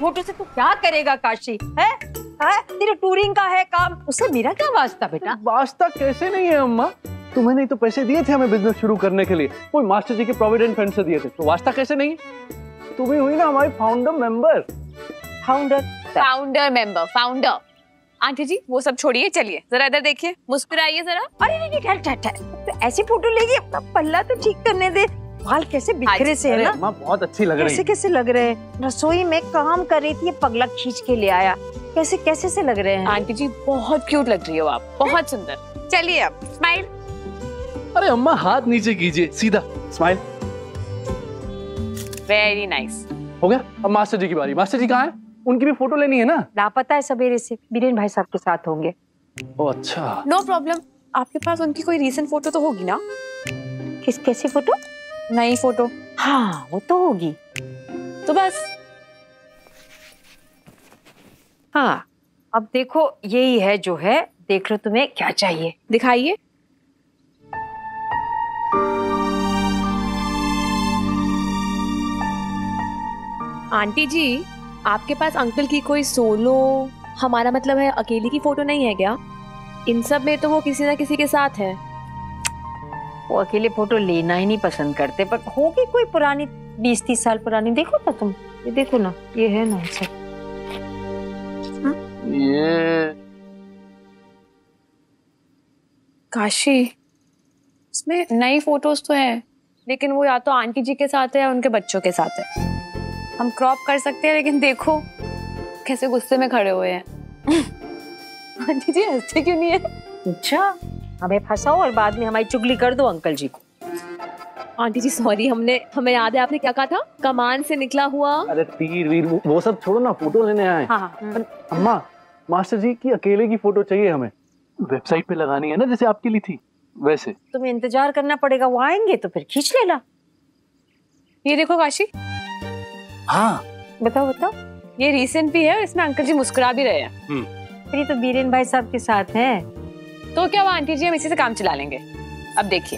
Photo से तू क्या करेगा काशी? है तेरे टूरिंग का है काम, उससे मेरा क्या वास्ता बेटा? वास्ता कैसे नहीं है अम्मा? तुम्हें नहीं तो पैसे दिए थे हमें बिजनेस शुरू करने के लिए, कोई मास्टर जी के प्रोविडेंट फंड से दिए थे, तो वास्ता कैसे नहीं? तुम्हें हुई ना हमारी founder member. Founder. Aunty ji वो सब छोड़िए, चलिए जरा इधर देखिए, मुस्कुराइए जरा। अरे नहीं ठहर, तो ऐसी फोटो लेगी, अपना पल्ला तो ठीक करने दे। बाल कैसे बिखरे से है ना? अम्मा बहुत अच्छी लग रही है। कैसे लग रहे हैं? रसोई में काम कर रही थी, पगला खींच के ले आया। कैसे से लग रहे हैं? आंटी जी बहुत क्यूट लग रही हो आप, बहुत सुंदर। चलिए अब स्माइल। अरे अम्मा हाथ नीचे कीजिए, सीधा स्माइल। Very nice. हो गया। अब मास्टर जी की बारी। मास्टर जी कहाँ हैं? उनकी भी फोटो लेनी है ना? लापता है सवेरे से, बीरेन भाई साहब के साथ होंगे। ओह अच्छा। नो प्रॉब्लम, आपके पास उनकी कोई रीसेंट फोटो तो होगी ना? कैसी फोटो? नई फोटो। हाँ वो तो होगी। तो बस। हाँ अब देखो यही है जो है, देख लो तुम्हें क्या चाहिए, दिखाइए। आंटी जी आपके पास अंकल की कोई सोलो, हमारा मतलब है अकेली की फोटो नहीं है क्या? इन सब में तो वो किसी ना किसी के साथ है। वो अकेले फोटो लेना ही नहीं पसंद करते, पर होगी कोई पुरानी 20-30 साल पुरानी। देखो ना तुम, ये देखो ना, ये है ना ऐसा। ये काशी इसमें नई फोटोज तो है, लेकिन वो या तो आंटी जी के साथ है या उनके बच्चों के साथ है। हम क्रॉप कर सकते हैं, लेकिन देखो कैसे गुस्से में खड़े हुए हैं। आंटी जी हंसते क्यों नहीं है? अच्छा हमें फंसाओ और बाद में हमारी चुगली कर दो अंकल जी को। आंटी जी सॉरी, हमें याद है आपने क्या कहा था, कमान से निकला हुआ। अरे तीर वीर वो सब छोड़ो ना, फोटो लेने आए। हाँ। अम्मा मास्टर जी की अकेले की फोटो चाहिए हमें, वेबसाइट पे लगानी है ना जैसे आपके लिए थी वैसे। तुम्हें इंतजार करना पड़ेगा, वो आएंगे तो फिर खींच लेना। ये देखो काशी। हाँ बताओ। ये रिसेंट भी है, इसमें अंकल जी मुस्कुरा भी रहे हैं। फिर ये तो बीरेन भाई साहब के साथ है। तो क्या हुआ आंटी जी, हम इसी से काम चला लेंगे। अब देखिए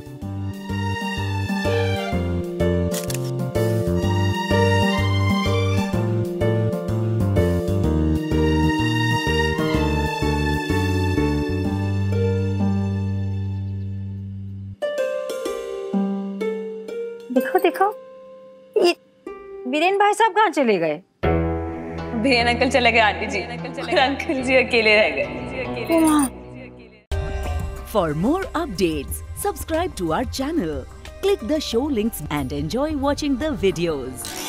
देखो ये बीरेन भाई साहब कहाँ चले गए? बीरेन अंकल चले गए आंटी जी, और अंकल जी अकेले रह गए। For more updates, subscribe to our channel, click the show links and enjoy watching the videos.